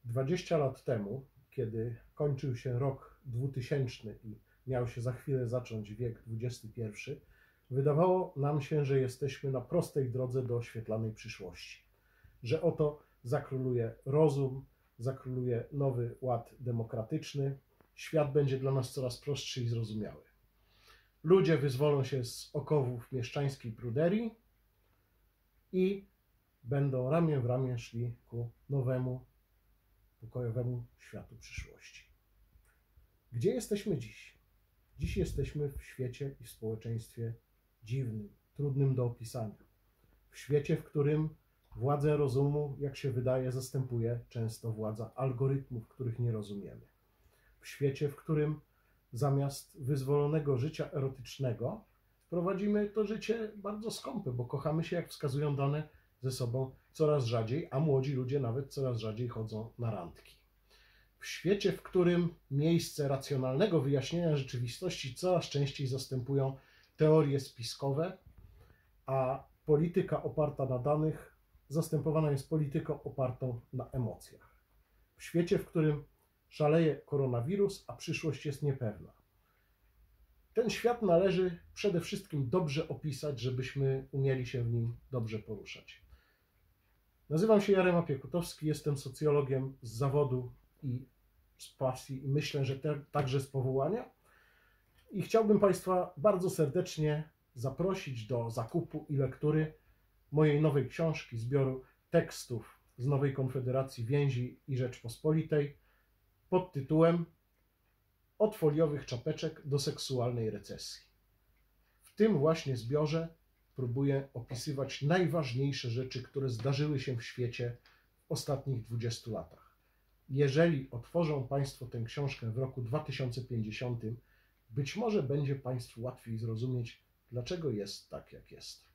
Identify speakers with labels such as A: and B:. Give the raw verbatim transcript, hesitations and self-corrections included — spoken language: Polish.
A: dwadzieścia lat temu, kiedy kończył się rok dwutysięczny i miał się za chwilę zacząć wiek dwudziesty pierwszy, wydawało nam się, że jesteśmy na prostej drodze do oświetlanej przyszłości. Że oto zakróluje rozum, zakróluje nowy ład demokratyczny, świat będzie dla nas coraz prostszy i zrozumiały. Ludzie wyzwolą się z okowów mieszczańskiej pruderii i będą ramię w ramię szli ku nowemu, pokojowemu światu przyszłości. Gdzie jesteśmy dziś? Dziś jesteśmy w świecie i w społeczeństwie dziwnym, trudnym do opisania. W świecie, w którym władzę rozumu, jak się wydaje, zastępuje często władza algorytmów, których nie rozumiemy. W świecie, w którym zamiast wyzwolonego życia erotycznego prowadzimy to życie bardzo skąpe, bo kochamy się, jak wskazują dane, ze sobą coraz rzadziej, a młodzi ludzie nawet coraz rzadziej chodzą na randki. W świecie, w którym miejsce racjonalnego wyjaśnienia rzeczywistości coraz częściej zastępują teorie spiskowe, a polityka oparta na danych zastępowana jest polityką opartą na emocjach. W świecie, w którym szaleje koronawirus, a przyszłość jest niepewna. Ten świat należy przede wszystkim dobrze opisać, żebyśmy umieli się w nim dobrze poruszać. Nazywam się Jarema Piekutowski, jestem socjologiem z zawodu i z pasji i myślę, że te, także z powołania. I chciałbym Państwa bardzo serdecznie zaprosić do zakupu i lektury mojej nowej książki, zbioru tekstów z Nowej Konfederacji Więzi i Rzeczpospolitej pod tytułem Od foliowych czapeczek do seksualnej recesji. W tym właśnie zbiorze próbuję opisywać najważniejsze rzeczy, które zdarzyły się w świecie w ostatnich dwudziestu latach. Jeżeli otworzą Państwo tę książkę w roku dwa tysiące pięćdziesiątym, być może będzie Państwu łatwiej zrozumieć, dlaczego jest tak, jak jest.